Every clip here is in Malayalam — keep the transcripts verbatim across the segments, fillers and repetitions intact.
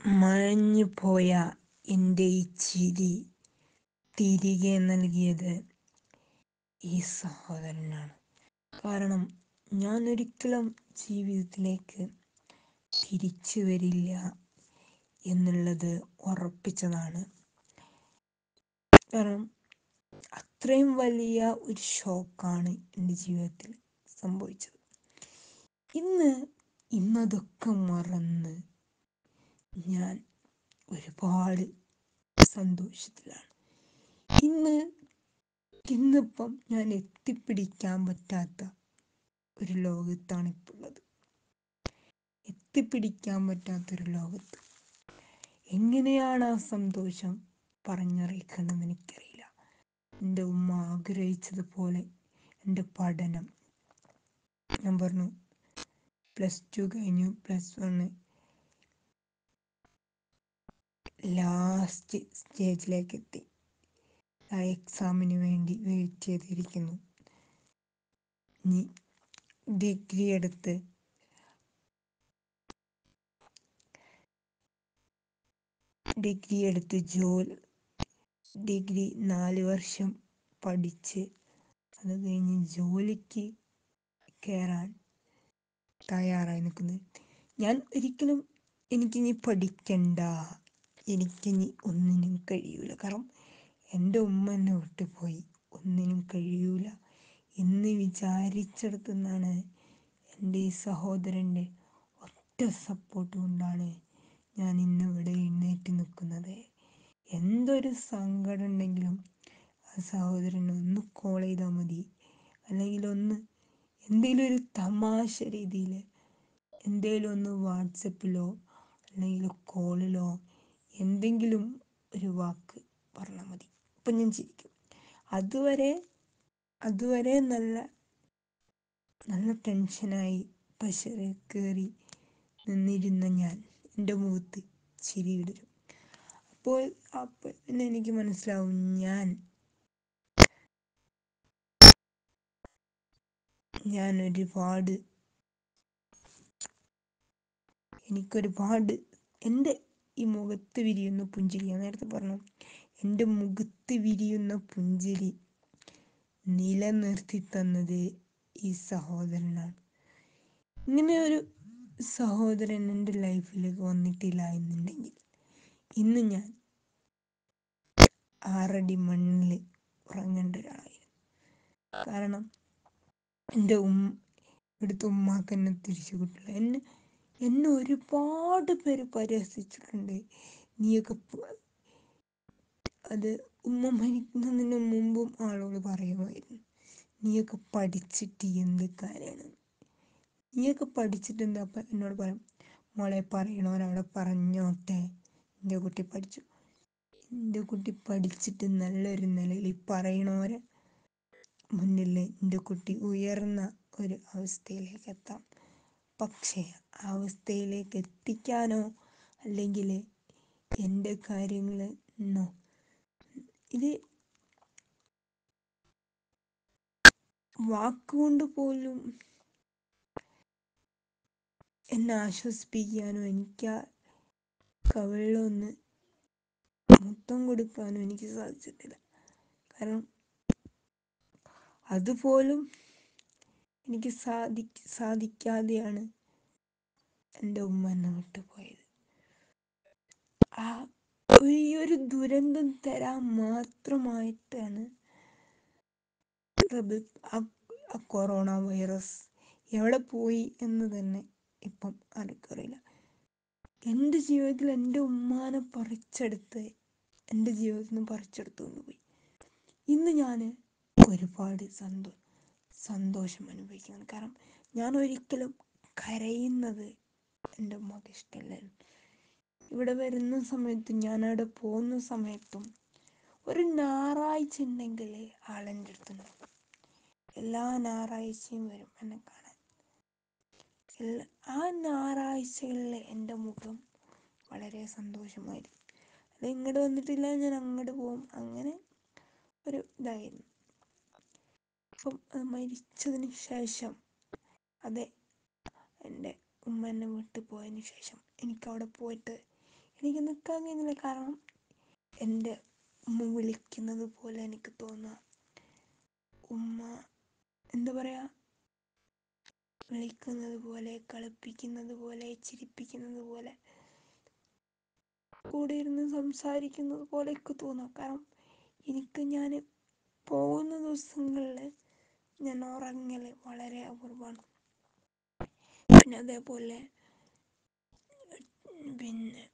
മാഞ്ഞു പോയ എൻ്റെ ഈ ചിരി തിരികെ നൽകിയത് ഈ സഹോദരനാണ്. കാരണം ഞാൻ ഒരിക്കലും ജീവിതത്തിലേക്ക് തിരിച്ചു വരില്ല എന്നുള്ളത് ഉറപ്പിച്ചതാണ്. കാരണം അത്രയും വലിയ ഒരു ഷോക്കാണ് എൻ്റെ ജീവിതത്തിൽ സംഭവിച്ചത്. ഇന്ന് ഇന്നതൊക്കെ മറന്ന് ഞാൻ ഒരുപാട് സന്തോഷത്തിലാണ്. ഇന്ന് ഇന്നിപ്പം ഞാൻ എത്തിപ്പിടിക്കാൻ പറ്റാത്ത ഒരു ലോകത്താണ് ഇപ്പോൾ ഉള്ളത്. എത്തിപ്പിടിക്കാൻ പറ്റാത്തൊരു ലോകത്ത് എങ്ങനെയാണ് ആ സന്തോഷം പറഞ്ഞറിയിക്കേണ്ടതെന്ന് എനിക്കറിയില്ല. എൻ്റെ ഉമ്മ ആഗ്രഹിച്ചതുപോലെ എൻ്റെ പഠനം, ഞാൻ പറഞ്ഞു പ്ലസ് ടു കഴിഞ്ഞു, പ്ലസ് വണ് ലാസ്റ്റ് സ്റ്റേജിലേക്ക് എത്തി. ആ എക്സാമിന് വേണ്ടി വെയിറ്റ് ചെയ്തിരിക്കുന്നു. ഇനി ഡിഗ്രി എടുത്ത് ഡിഗ്രി എടുത്ത് ജോലി ഡിഗ്രി നാല് വർഷം പഠിച്ച് അത് കഴിഞ്ഞ് ജോലിക്ക് കയറാൻ തയ്യാറായി നിൽക്കുന്നത്. ഞാൻ ഒരിക്കലും എനിക്കിനി പഠിക്കണ്ട, എനിക്കിനി ഒന്നിനും കഴിയൂല, കാരണം എൻ്റെ ഉമ്മ എന്നെ വിട്ടുപോയി, ഒന്നിനും കഴിയൂല എന്ന് വിചാരിച്ചെടുത്തു നിന്നാണ് എൻ്റെ ഈ സഹോദരൻ്റെ ഒറ്റ സപ്പോർട്ട് കൊണ്ടാണ് ഞാൻ ഇന്നിവിടെ എഴുന്നേറ്റ് നിൽക്കുന്നത്. എന്തൊരു സങ്കടം ഉണ്ടെങ്കിലും ആ സഹോദരനെ ഒന്ന് കോൾ ചെയ്താൽ മതി, അല്ലെങ്കിൽ ഒന്ന് എന്തെങ്കിലും ഒരു തമാശ രീതിയിൽ എന്തെങ്കിലും ഒന്ന് വാട്സപ്പിലോ അല്ലെങ്കിൽ കോളിലോ എന്തെങ്കിലും ഒരു വാക്ക് പറഞ്ഞാൽ മതി, അപ്പം ഞാൻ ചിരിക്കും. അതുവരെ അതുവരെ നല്ല നല്ല ടെൻഷനായി പ്രഷർ കയറി നിന്നിരുന്ന ഞാൻ, എൻ്റെ മുഖത്ത് ചിരി വിടരും. അപ്പോൾ അപ്പോൾ പിന്നെ എനിക്ക് മനസ്സിലാവും ഞാൻ ഞാൻ ഒരുപാട് എനിക്കൊരുപാട് എൻ്റെ ഈ മുഖത്ത് വിരിയുന്ന പുഞ്ചിരി, ഞാൻ നേരത്തെ പറഞ്ഞു എൻ്റെ മുഖത്ത് വിരിയുന്ന പുഞ്ചിരി നിലനിർത്തി തന്നത് ഈ സഹോദരനാണ്. ഇങ്ങനെ ഒരു സഹോദരൻ എൻ്റെ ലൈഫിലേക്ക് വന്നിട്ടില്ല എന്നുണ്ടെങ്കിൽ ഇന്ന് ഞാൻ ആറടി മണ്ണിൽ ഉറങ്ങേണ്ട ഒരാളായിരുന്നു. കാരണം എൻ്റെ ഉമ്മ ഇവിടുത്തെ ഉമ്മാക്ക് എന്നെ തിരിച്ചു കിട്ടില്ല. എന്നെ എന്നെ ഒരുപാട് പേര് പരിഹസിച്ചിട്ടുണ്ട്. നീയൊക്കെ അത് ഉമ്മ മരിക്കുന്നതിന് മുമ്പും ആളുകൾ പറയുമായിരുന്നു, നീയൊക്കെ പഠിച്ചിട്ട് എന്ത് കാര്യമാണ്, നീയൊക്കെ പഠിച്ചിട്ട് എന്താ. അപ്പം എന്നോട് പറയും, മോളെ പറയണവരവിടെ പറഞ്ഞോട്ടെ, എൻ്റെ കുട്ടി പഠിച്ചു, എൻ്റെ കുട്ടി പഠിച്ചിട്ട് നല്ലൊരു നിലയിൽ പറയണവരെ മുന്നിൽ എൻ്റെ കുട്ടി ഉയർന്ന ഒരു അവസ്ഥയിലേക്ക് എത്താം. പക്ഷേ ആ അവസ്ഥയിലേക്ക് എത്തിക്കാനോ അല്ലെങ്കിൽ എൻ്റെ കാര്യങ്ങൾ എന്നോ ഇത് വാക്കുകൊണ്ട് പോലും എന്നെ ആശ്വസിപ്പിക്കാനോ എനിക്ക് ആ കവിളിലൊന്ന് മുത്തം കൊടുക്കാനോ എനിക്ക് സാധിച്ചിട്ടില്ല. കാരണം അതുപോലും എനിക്ക് സാധി സാധിക്കാതെയാണ് എൻ്റെ ഉമ്മ എന്നെ വിട്ടുപോയത്. ആ ഈ ഒരു ദുരന്തം തരാൻ മാത്രമായിട്ടാണ് ആ കൊറോണ വൈറസ് എവിടെ പോയി എന്ന് തന്നെ ഇപ്പം ആർക്കറിയില്ല. എൻ്റെ ജീവിതത്തിൽ എൻ്റെ ഉമ്മാനെ പറിച്ചെടുത്ത് എൻ്റെ ജീവിതത്തിൽ നിന്ന് പറിച്ചെടുത്തു കൊണ്ടുപോയി. ഇന്ന് ഞാൻ ഒരുപാട് സന്തോ സന്തോഷം അനുഭവിക്കുകയാണ്. കാരണം ഞാൻ ഒരിക്കലും കരയുന്നത് എൻ്റെ ഉമ്മക്ക് ഇഷ്ടമില്ലായിരുന്നു. ഇവിടെ വരുന്ന സമയത്തും ഞാനവിടെ പോകുന്ന സമയത്തും ഒരു ഞായറാഴ്ച ഉണ്ടെങ്കിൽ ആളെൻ്റെ അടുത്തുണ്ടാവും. എല്ലാ ഞായറാഴ്ചയും വരും എന്നെ കാണാൻ. എല്ലാ ആ ഞായറാഴ്ചകളിൽ എൻ്റെ മുഖം വളരെ സന്തോഷമായിരിക്കും. അത് ഇങ്ങോട്ട് വന്നിട്ടില്ല, ഞാൻ അങ്ങോട്ട് പോകും, അങ്ങനെ ഒരു ഇതായിരുന്നു. അപ്പം അത് മരിച്ചതിന് ശേഷം, അതെ എൻ്റെ ഉമ്മ എന്നെ വിട്ടു പോയതിന് ശേഷം എനിക്കവിടെ പോയിട്ട് എനിക്ക് നിൽക്കാൻ കഴിയുന്നില്ല. കാരണം എൻ്റെ ഉമ്മ വിളിക്കുന്നത് പോലെ എനിക്ക് തോന്നുക. ഉമ്മ എന്താ പറയുക, വിളിക്കുന്നത് പോലെ, കളിപ്പിക്കുന്നത് പോലെ, ചിരിപ്പിക്കുന്നത് പോലെ, കൂടെ ഇരുന്ന് സംസാരിക്കുന്നത് പോലെയൊക്കെ തോന്നുക. കാരണം എനിക്ക് ഞാൻ പോകുന്ന ദിവസങ്ങളിൽ ഞാൻ ഉറങ്ങൽ വളരെ അപൂർവമാണ്. പിന്നെ അതേപോലെ പിന്നെ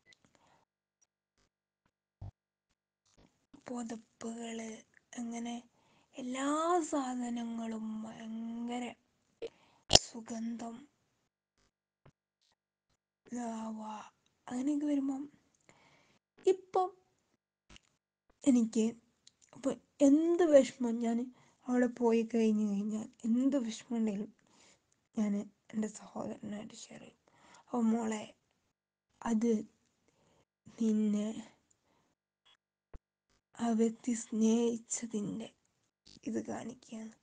പുതപ്പുകൾ, അങ്ങനെ എല്ലാ സാധനങ്ങളും ഭയങ്കര സുഗന്ധം ആവുക, അങ്ങനെയൊക്കെ വരുമ്പം ഇപ്പം എനിക്ക് ഇപ്പം എന്ത് വിഷമം ഞാൻ അവിടെ പോയി കഴിഞ്ഞ് കഴിഞ്ഞാൽ എന്ത് വിഷമം ഉണ്ടെങ്കിലും ഞാൻ എൻ്റെ സഹോദരനായിട്ട് ഷെയർ ചെയ്യും. അപ്പോൾ മോളെ, അത് നിന്നെ ആ വ്യക്തി സ്നേഹിച്ചതിൻ്റെ ഇത് കാണിക്കുകയാണ്,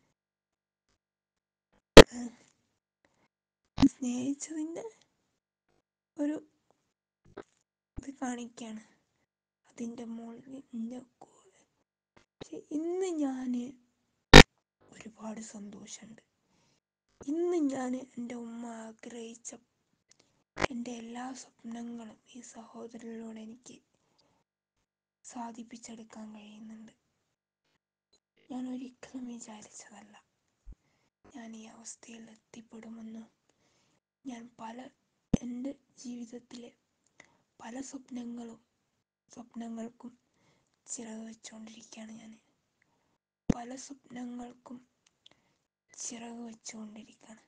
സ്നേഹിച്ചതിൻ്റെ ഒരു ഇത് കാണിക്കുകയാണ് അതിൻ്റെ മുകളിൽ എൻ്റെ കൂടെ. പക്ഷെ ഇന്ന് ഞാൻ ഒരുപാട് സന്തോഷമുണ്ട്. ഇന്ന് ഞാൻ എൻ്റെ ഉമ്മ ആഗ്രഹിച്ച എൻ്റെ എല്ലാ സ്വപ്നങ്ങളും ഈ സഹോദരനിലൂടെ എനിക്ക് സാധിപ്പിച്ചെടുക്കാൻ കഴിയുന്നുണ്ട്. ഞാൻ ഒരിക്കലും വിചാരിച്ചതല്ല ഞാൻ ഈ അവസ്ഥയിൽ എത്തിപ്പെടുമെന്നും. ഞാൻ പല എൻ്റെ ജീവിതത്തിലെ പല സ്വപ്നങ്ങളും സ്വപ്നങ്ങൾക്കും ചിറക് വെച്ചുകൊണ്ടിരിക്കുകയാണ് ഞാൻ. പല സ്വപ്നങ്ങൾക്കും ചിറക് വെച്ചുകൊണ്ടിരിക്കുകയാണ്.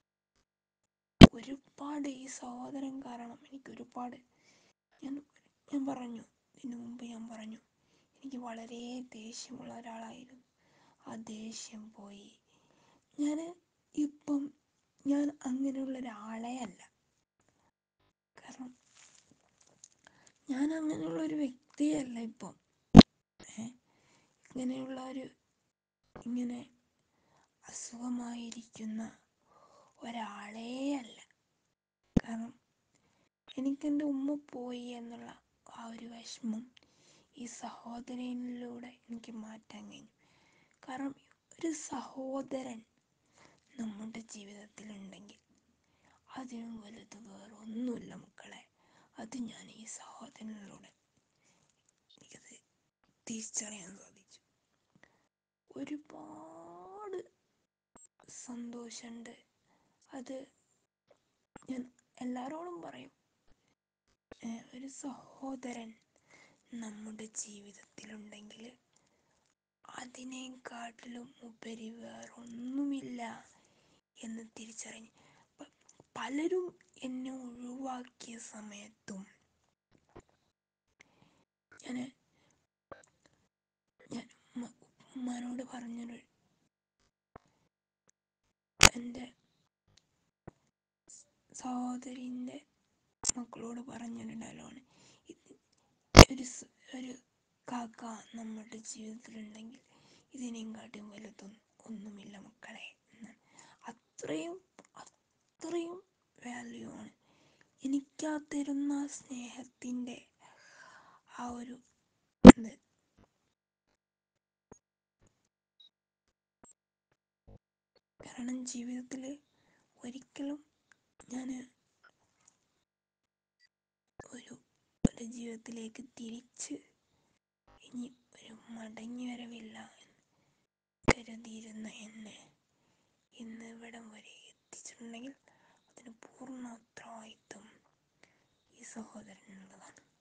ഒരുപാട് ഈ സഹോദരൻ കാരണം എനിക്ക് ഒരുപാട്, ഞാൻ ഞാൻ പറഞ്ഞു ഇതിനു മുമ്പ് ഞാൻ പറഞ്ഞു എനിക്ക് വളരെ ദേഷ്യമുള്ള ഒരാളായിരുന്നു. ആ ദേഷ്യം പോയി. ഞാൻ ഇപ്പം ഞാൻ അങ്ങനെയുള്ള ഒരാളെ അല്ല. കാരണം ഞാൻ അങ്ങനെയുള്ള ഒരു വ്യക്തിയല്ല ഇപ്പം. ഇങ്ങനെയുള്ള ഒരു ഇങ്ങനെ അസുഖമായിരിക്കുന്ന ഒരാളേ അല്ല. കാരണം എനിക്കെൻ്റെ ഉമ്മ പോയി എന്നുള്ള ആ ഒരു വിഷമം ഈ സഹോദരനിലൂടെ എനിക്ക് മാറ്റാൻ കഴിഞ്ഞു. കാരണം ഒരു സഹോദരൻ നമ്മുടെ ജീവിതത്തിലുണ്ടെങ്കിൽ അതിനും വലുത് വേറൊന്നുമില്ല മക്കളെ. അത് ഞാൻ ഈ സഹോദരനിലൂടെ എനിക്കത് തിരിച്ചറിയാൻ സാധിച്ചു. ഒരുപാട് സന്തോഷമുണ്ട്. അത് ഞാൻ എല്ലാവരോടും പറയും. ഒരു സഹോദരൻ നമ്മുടെ ജീവിതത്തിലുണ്ടെങ്കിൽ അതിനെക്കാട്ടിലും ഉപരി വേറൊന്നുമില്ല എന്ന് തിരിച്ചറിഞ്ഞ്. പലരും എന്നെ ഒഴിവാക്കിയ സമയത്തും ഞാൻ ഞാൻ ഉമ്മാനോട് പറഞ്ഞൊരു എൻ്റെ സഹോദരിൻ്റെ മക്കളോട് പറഞ്ഞൊരു ഡയലോഗാണ്, ഒരു ഒരു കാക്ക നമ്മുടെ ജീവിതത്തിലുണ്ടെങ്കിൽ ഇതിനെയും കാട്ടിയും വലുതൊന്നും ഒന്നുമില്ല മക്കളെ. അത്രയും അത്രയും വാല്യൂ ആണ് എനിക്ക് ആ തരുന്ന സ്നേഹത്തിൻ്റെ ആ ഒരു ഇത്. കാരണം ജീവിതത്തിൽ ഒരിക്കലും ഞാൻ ഒരു ഒരു ജീവിതത്തിലേക്ക് തിരിച്ച് ഇനി ഒരു മടങ്ങി വരവില്ല എന്ന് കരുതിയിരുന്ന എന്നെ ഇന്ന് ഇവിടം വരെ എത്തിച്ചിട്ടുണ്ടെങ്കിൽ അതിന് പൂർണ്ണ ഉത്തരവാദിത്വം ഈ സഹോദരനുള്ളതാണ്.